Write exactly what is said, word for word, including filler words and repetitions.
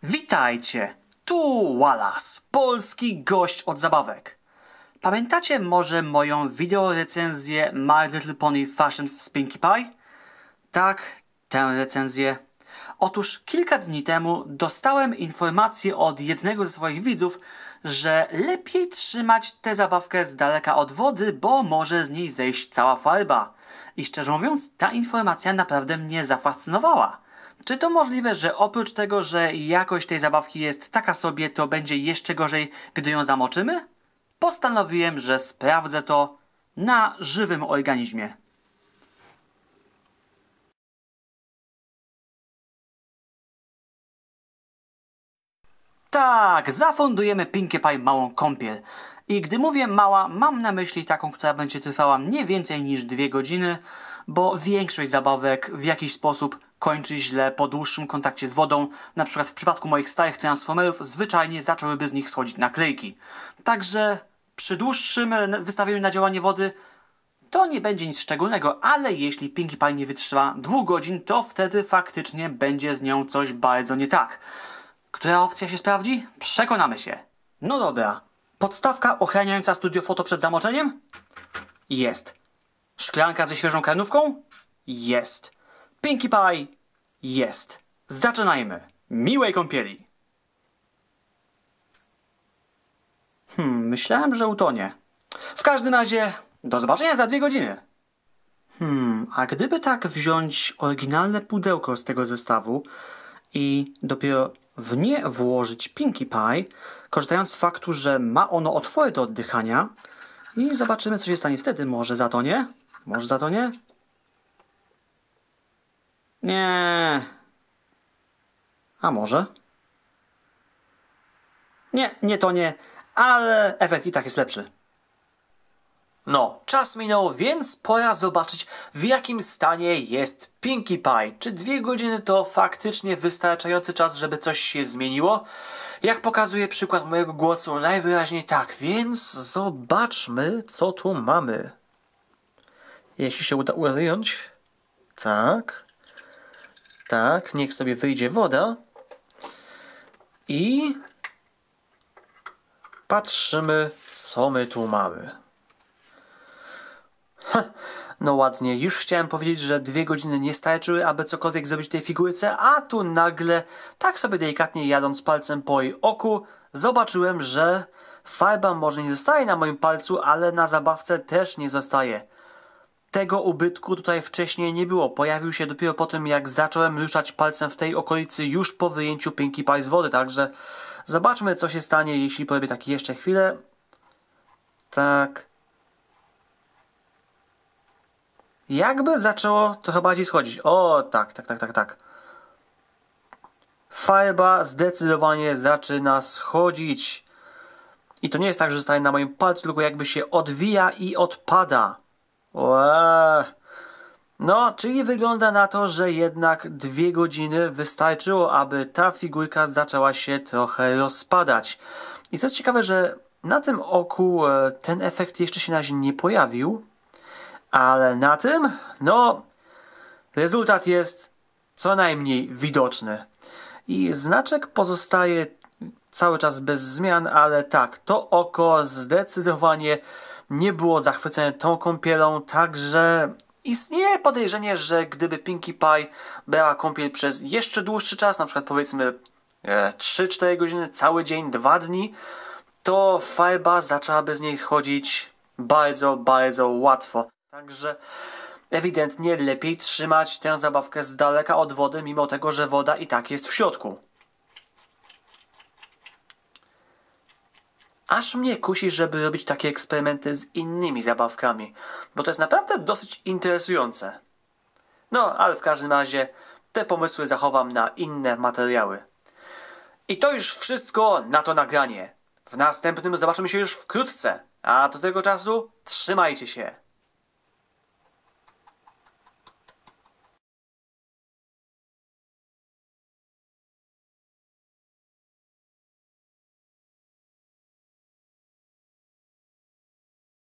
Witajcie! Tu Wallace, polski gość od zabawek. Pamiętacie może moją wideorecenzję My Little Pony Fashions z Pinkie Pie? Tak, tę recenzję. Otóż kilka dni temu dostałem informację od jednego ze swoich widzów, że lepiej trzymać tę zabawkę z daleka od wody, bo może z niej zejść cała farba. I szczerze mówiąc, ta informacja naprawdę mnie zafascynowała. Czy to możliwe, że oprócz tego, że jakość tej zabawki jest taka sobie, to będzie jeszcze gorzej, gdy ją zamoczymy? Postanowiłem, że sprawdzę to na żywym organizmie. Tak, zafundujemy Pinkie Pie małą kąpiel. I gdy mówię mała, mam na myśli taką, która będzie trwała nie więcej niż dwie godziny, bo większość zabawek w jakiś sposób kończy źle po dłuższym kontakcie z wodą. Na przykład w przypadku moich starych Transformerów zwyczajnie zaczęłyby z nich schodzić naklejki. Także przy dłuższym wystawieniu na działanie wody to nie będzie nic szczególnego, ale jeśli Pinkie Pie nie wytrzyma dwóch godzin, to wtedy faktycznie będzie z nią coś bardzo nie tak. Która opcja się sprawdzi? Przekonamy się. No dobra. Podstawka ochraniająca studio foto przed zamoczeniem? Jest. Szklanka ze świeżą karnówką? Jest. Pinkie Pie? Jest. Zaczynajmy. Miłej kąpieli. Hmm, myślałem, że utonie. W każdym razie, do zobaczenia za dwie godziny. Hmm, a gdyby tak wziąć oryginalne pudełko z tego zestawu i dopiero w nie włożyć Pinkie Pie, korzystając z faktu, że ma ono otwory do oddychania, i zobaczymy, co się stanie wtedy. Może zatonie? Może zatonie? Nie. A może? Nie, nie tonie, ale efekt i tak jest lepszy. No, czas minął, więc pora zobaczyć, w jakim stanie jest Pinkie Pie. Czy dwie godziny to faktycznie wystarczający czas, żeby coś się zmieniło? Jak pokazuje przykład mojego głosu, najwyraźniej tak, więc zobaczmy, co tu mamy. Jeśli się uda ująć, tak, tak, niech sobie wyjdzie woda i patrzymy, co my tu mamy. Ha, no ładnie, już chciałem powiedzieć, że dwie godziny nie starczyły, aby cokolwiek zrobić tej figurce, a tu nagle, tak sobie delikatnie jadąc palcem po jej oku, zobaczyłem, że farba może nie zostaje na moim palcu, ale na zabawce też nie zostaje. Tego ubytku tutaj wcześniej nie było. Pojawił się dopiero po tym, jak zacząłem ruszać palcem w tej okolicy już po wyjęciu Pinkie Pie z wody. Także zobaczmy, co się stanie, jeśli porobię tak jeszcze chwilę. Tak. Jakby zaczęło trochę bardziej schodzić. O, tak, tak, tak, tak, tak. Farba zdecydowanie zaczyna schodzić. I to nie jest tak, że zostaje na moim palcu, tylko jakby się odwija i odpada. Ue. No, czyli wygląda na to, że jednak dwie godziny wystarczyło, aby ta figurka zaczęła się trochę rozpadać. I to jest ciekawe, że na tym oku ten efekt jeszcze się na razie nie pojawił, ale na tym, no, rezultat jest co najmniej widoczny. I znaczek pozostaje cały czas bez zmian, ale tak, to oko zdecydowanie nie było zachwycone tą kąpielą, także istnieje podejrzenie, że gdyby Pinkie Pie brała kąpiel przez jeszcze dłuższy czas, na przykład powiedzmy trzy cztery godziny, cały dzień, dwa dni, to farba zaczęłaby z niej schodzić bardzo, bardzo łatwo. Także ewidentnie lepiej trzymać tę zabawkę z daleka od wody, mimo tego, że woda i tak jest w środku. Aż mnie kusi, żeby robić takie eksperymenty z innymi zabawkami, bo to jest naprawdę dosyć interesujące. No, ale w każdym razie te pomysły zachowam na inne materiały. I to już wszystko na to nagranie. W następnym zobaczymy się już wkrótce, a do tego czasu trzymajcie się.